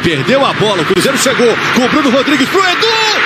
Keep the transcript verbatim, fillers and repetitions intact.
perdeu a bola. O Cruzeiro chegou com o Bruno Rodrigues pro Edu.